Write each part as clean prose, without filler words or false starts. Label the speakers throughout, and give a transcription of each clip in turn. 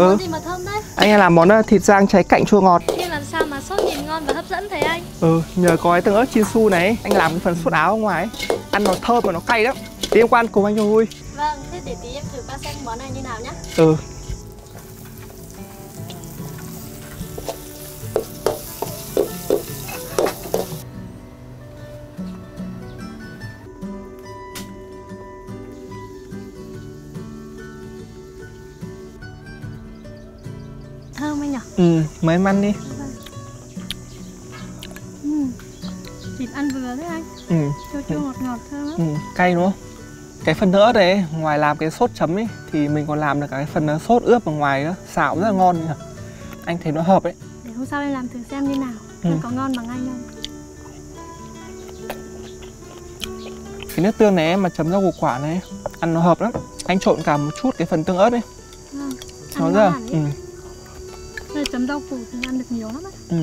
Speaker 1: Món gì mà thơm đấy? Anh làm món thịt rang cháy cạnh chua ngọt.
Speaker 2: Nhưng làm sao mà sốt nhìn ngon và hấp dẫn thế anh?
Speaker 1: Nhờ có cái tương ớt Chinsu này anh làm cái phần sốt áo ở ngoài ấy. Ăn nó thơm và nó cay lắm. Tí em qua ăn cùng anh cho vui.
Speaker 2: Vâng, thế để tí em thử qua xem món này như nào nhá. Thơm anh nhỉ?
Speaker 1: Mời em ăn đi.
Speaker 2: Thịt ăn vừa đấy anh. Chua chua ngọt ngọt thơm lắm.
Speaker 1: Cay đúng không? Cái phần nữa đấy, ngoài làm cái sốt chấm ấy thì mình còn làm được cái phần sốt ướp ở ngoài nữa, xào rất là ngon nhỉ. Anh thấy nó hợp ấy.
Speaker 2: Để hôm sau em làm thử xem như nào, xem có ngon bằng anh không.
Speaker 1: Cái nước tương này mà chấm rau củ quả này ăn nó hợp lắm. Anh trộn cả một chút cái phần tương ớt ấy. Nó rất là
Speaker 2: Đây chấm rau củ thì ăn được nhiều lắm á.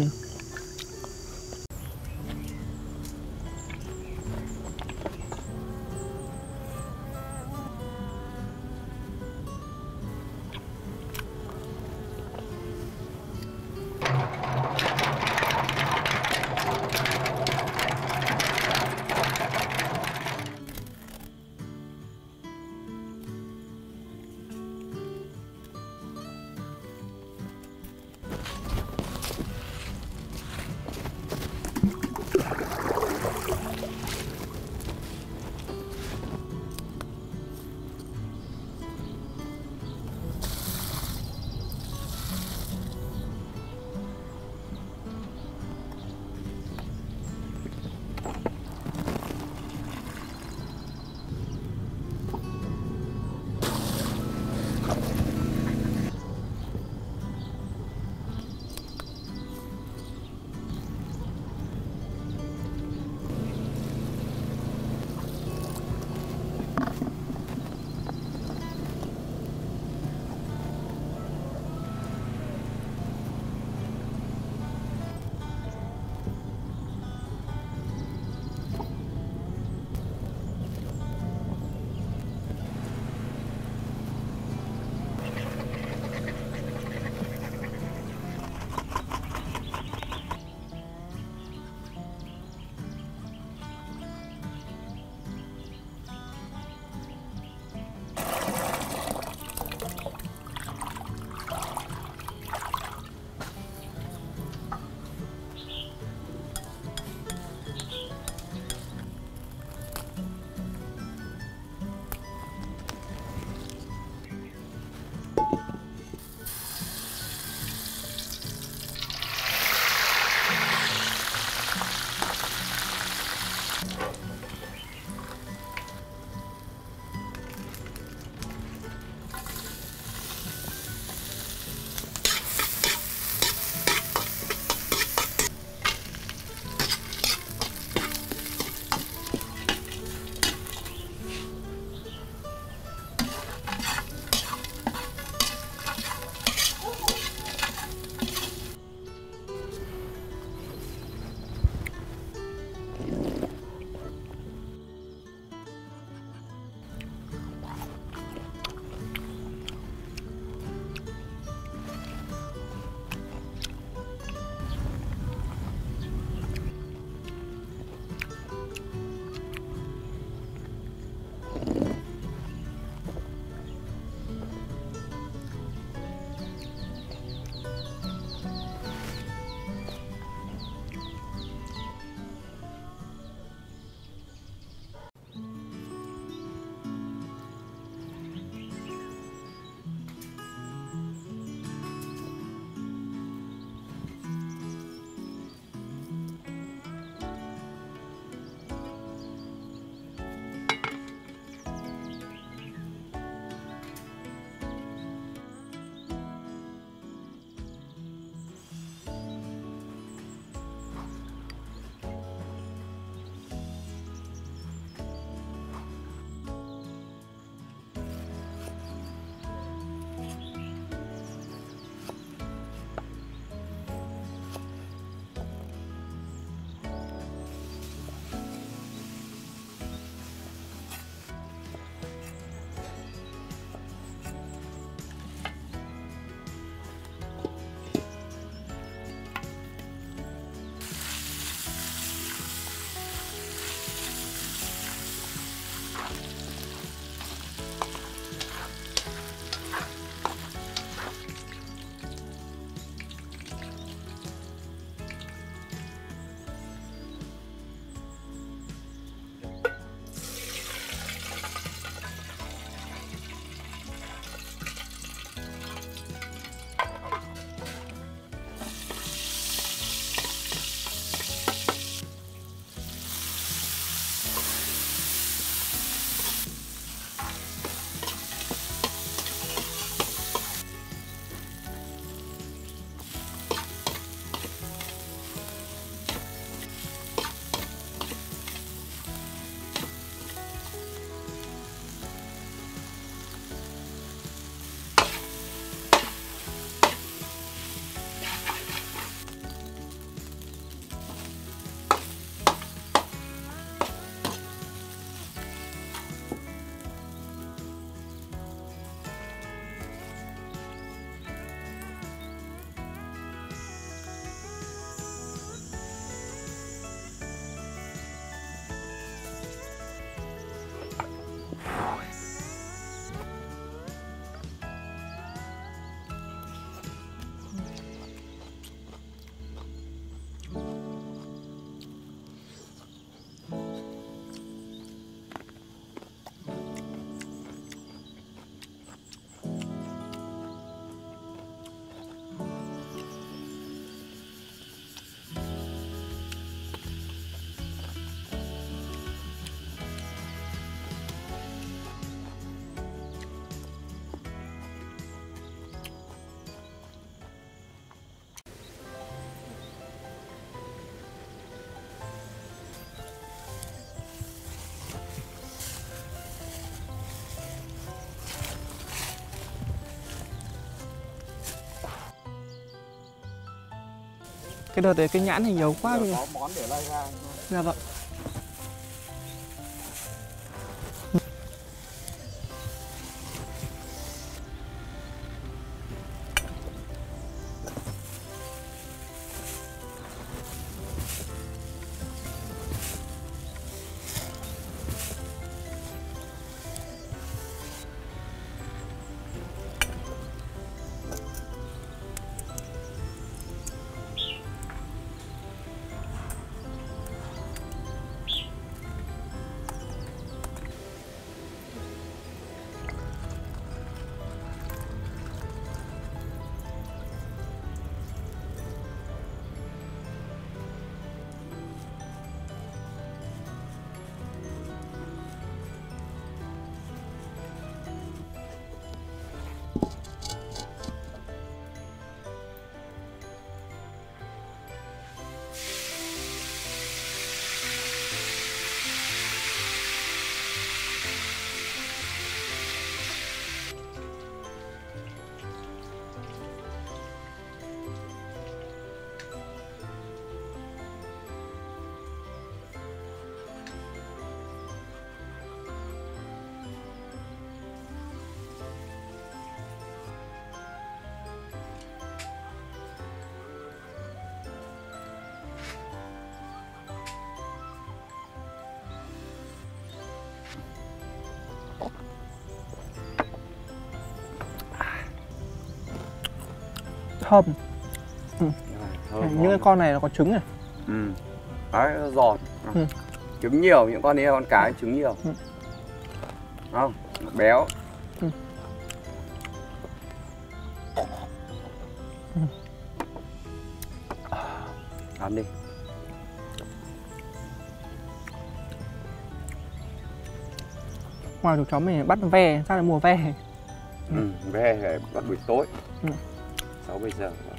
Speaker 1: Cái đợt đấy cái nhãn thì nhiều quá rồi.
Speaker 3: Có món để lai ra.
Speaker 1: Dạ vâng. Thơm. Những cái con này nó có trứng này.
Speaker 3: Đấy, nó giòn. Trứng nhiều, những con này con cái trứng nhiều. Không, béo. Ăn đi.
Speaker 1: Ngoài chú cháu mình bắt ve, sao lại mùa ve?
Speaker 3: Ve phải bắt buổi tối. 6-7 giờ.